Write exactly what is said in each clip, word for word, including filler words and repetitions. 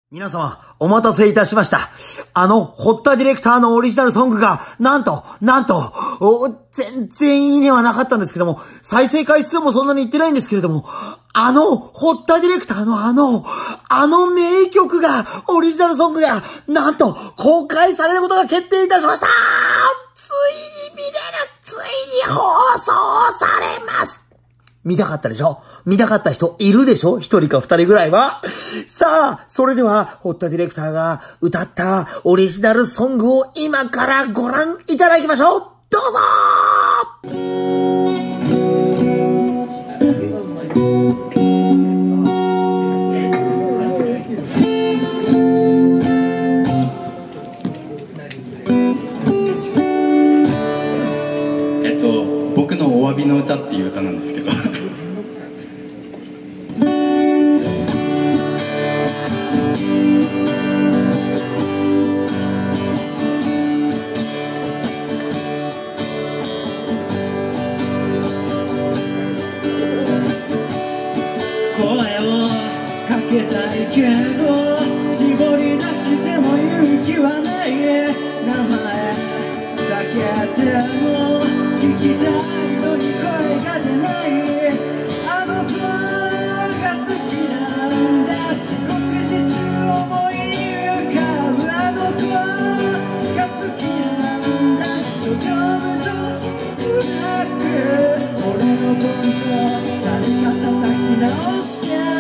皆様、お待たせいたしました。あの、堀田ディレクターのオリジナルソングが、なんと、なんと、お全然いいねはなかったんですけども、再生回数もそんなにいってないんですけれども、あの、堀田ディレクターのあの、あの名曲が、オリジナルソングが、なんと、公開されることが決定いたしました。ついに見れる、ついに放送されます。見たかったでしょ？見たかった人いるでしょ？一人か二人ぐらいは。さあ、それでは、堀田ディレクターが歌ったオリジナルソングを今からご覧いただきましょう。どうぞえっと、僕のお詫びの歌っていう歌なんですけど声をかけたいけど絞り出しても勇気はない名前だけでも聞きたいのに声が出ないあの子が好きなんだ四六時中思いに浮かぶあの子が好きなんだ諸行無常しくなく俺の根性誰か叩き直す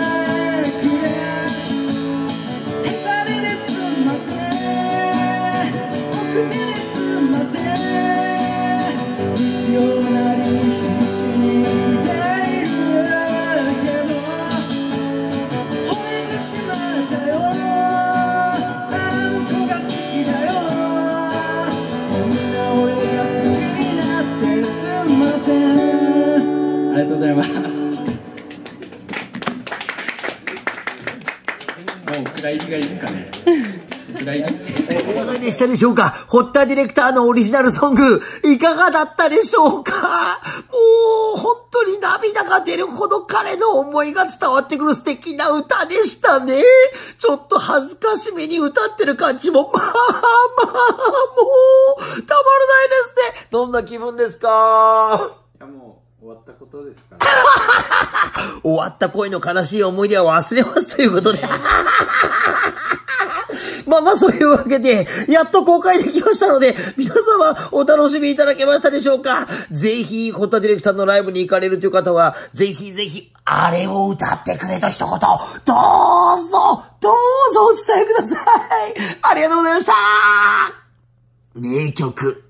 ありがとうございます。もう暗いがいいですかね。暗い。 いかがでしたでしょうか？堀田ディレクターのオリジナルソング、いかがだったでしょうか？もう、本当に涙が出るほど彼の思いが伝わってくる素敵な歌でしたね。ちょっと恥ずかしめに歌ってる感じも、まあまあ、もう、たまらないですね。どんな気分ですか？ いやもう、終わったことですから。 終わった恋の悲しい思い出は忘れますということで。まあまあそういうわけで、やっと公開できましたので、皆様お楽しみいただけましたでしょうか？ぜひ、堀田ディレクターのライブに行かれるという方は、ぜひぜひ、あれを歌ってくれと一言、どうぞ、どうぞお伝えください。ありがとうございました。名曲。